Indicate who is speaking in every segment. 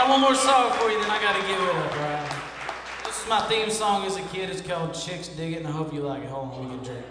Speaker 1: got one more song for you, then I gotta give it up, right? This is my theme song as a kid. It's called Chicks Dig It, and I hope you like it. Hold on, we can drink.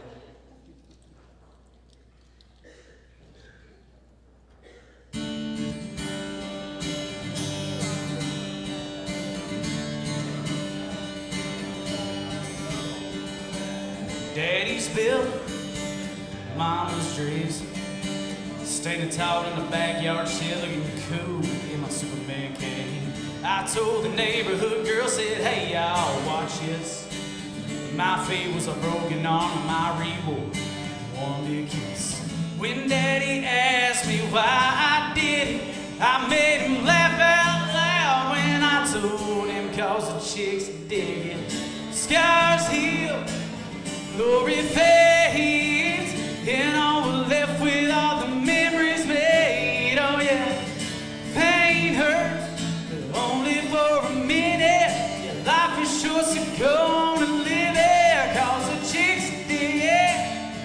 Speaker 1: Daddy's built Mama's dreams. Standing tall in the backyard shed, looking cool in my Superman cane. I told the neighborhood girl, said, hey y'all, watch this. My fate was a broken arm and my reward, one big kiss. When Daddy asked me why I did it, I made him laugh out loud when I told him, cause the chicks dig it. Scars heal, glory fades, and all we're left with are the memories made. Oh yeah, pain hurts, but only for a minute. Your life is short, so go on and live it, cause the chicks dig it.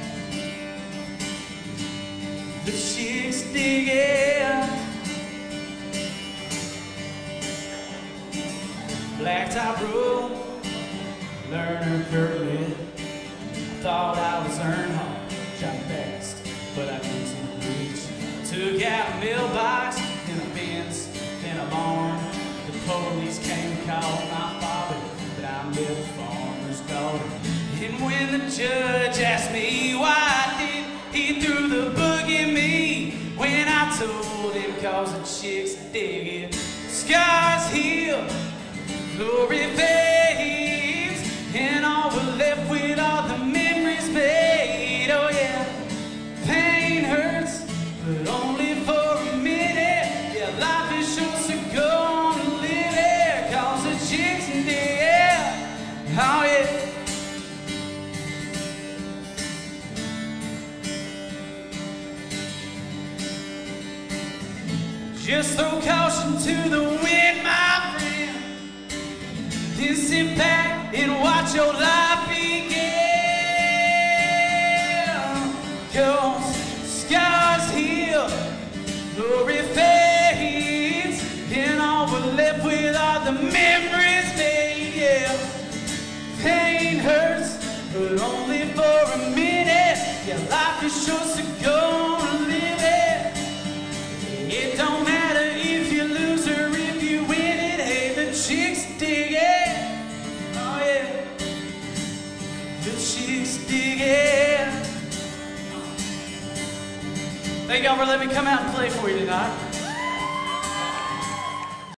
Speaker 1: The chicks dig it. Blacktop road, learner curling. Thought I was Earnhardt, shot fast, but I couldn't reach. Took out a mailbox in a Benz, then a barn. The police came and called my father, but I'm little farmer's daughter. And when the judge asked me why I did, he threw the book at me. When I told him, cause the chicks dig it. Scars heal, glory fades, and all we're left with are the memories made. Oh yeah, pain hurts, but only for a minute. Yeah, life is short, so go on and live it, cause the chicks dig it. Oh yeah. Just throw caution to the wind, my friend. Then sit back and watch your life begin. Cause scars heal, glory fades, and all we're left with are the memories made. Yeah, pain hurts, but only for a minute. Yeah, life is short, so go on and live it. It don't matter if you lose or if you win it. Hey, the chicks dig it. Oh yeah, the chicks dig it. Thank y'all for letting me come out and play for you tonight.